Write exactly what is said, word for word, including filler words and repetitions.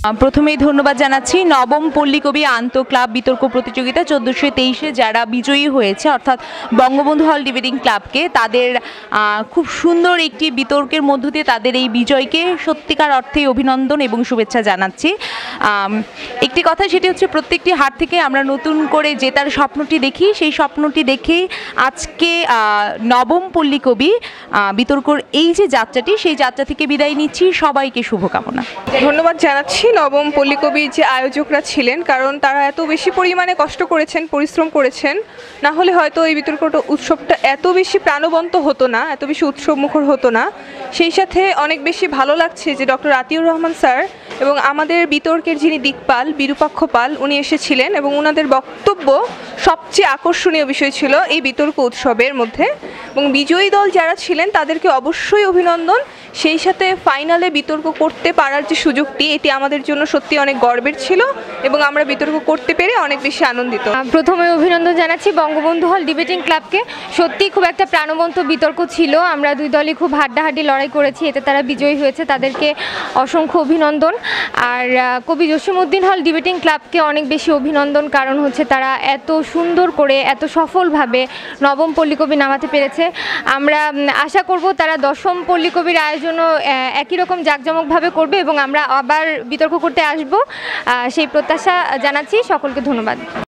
প্রথমেই ধন্যবাদ জানাচ্ছি নবম পল্লী কবি আন্ত ক্লাব বিতর্ক প্রতিযোগিতা চোদ্দোশো তেইশে যারা বিজয়ী হয়েছে অর্থাৎ বঙ্গবন্ধু হল ডিবেটিং ক্লাবকে, তাদের খুব সুন্দর একটি বিতর্কের মধ্য দিয়ে তাদের এই বিজয়কে সত্যিকার অর্থেই অভিনন্দন এবং শুভেচ্ছা জানাচ্ছি। একটি কথা, সেটি হচ্ছে প্রত্যেকটি হাট থেকে আমরা নতুন করে জেতার স্বপ্নটি দেখি, সেই স্বপ্নটি দেখেই আজকে নবম পল্লী কবি বিতর্কর এই যে যাত্রাটি, সেই যাত্রা থেকে বিদায় নিচ্ছি। সবাইকে শুভকামনা। ধন্যবাদ জানাচ্ছি নবম পল্লী কবির যে আয়োজকরা ছিলেন, কারণ তারা এত বেশি পরিমাণে কষ্ট করেছেন, পরিশ্রম করেছেন, না হলে হয়তো এই বিতর্কটা উৎসবটা এত বেশি প্রাণবন্ত হতো না, এত বেশি উৎসব মুখর হতো না। সেই সাথে অনেক বেশি ভালো লাগছে যে ডক্টর আতিউর রহমান স্যার এবং আমাদের বিতর্কের যিনি দিকপাল বিরূপাক্ষ পাল উনি এসেছিলেন এবং ওনাদের বক্তব্য সবচেয়ে আকর্ষণীয় বিষয় ছিল এই বিতর্ক উৎসবের মধ্যে। এবং বিজয়ী দল যারা ছিলেন তাদেরকে অবশ্যই অভিনন্দন। সেই সাথে ফাইনালে বিতর্ক করতে পারার যে সুযোগটি, এটি আমাদের জন্য সত্যি অনেক গর্বের ছিল এবং আমরা বিতর্ক করতে পেরে অনেক বেশি আনন্দিত। প্রথমে অভিনন্দন জানাচ্ছি বঙ্গবন্ধু হল ডিবেটিং ক্লাবকে। সত্যি খুব একটা প্রাণবন্ত বিতর্ক ছিল, আমরা দুই দলই খুব হাড্ডাহাড্ডি লড়াই করেছি, এতে তারা বিজয়ী হয়েছে, তাদেরকে অসংখ্য অভিনন্দন। আর কবি জসিমউদ্দিন হল ডিবেটিং ক্লাবকে অনেক বেশি অভিনন্দন, কারণ হচ্ছে তারা এত সুন্দর করে এত সফলভাবে নবম পল্লী কবি নামাতে পেরেছে। আমরা আশা করব তারা দশম পল্লী কবির আয়োজনও একই রকম জাঁকজমকভাবে করবে এবং আমরা আবার বিতর্ক করতে আসব, সেই প্রত্যাশা জানাচ্ছি। সকলকে ধন্যবাদ।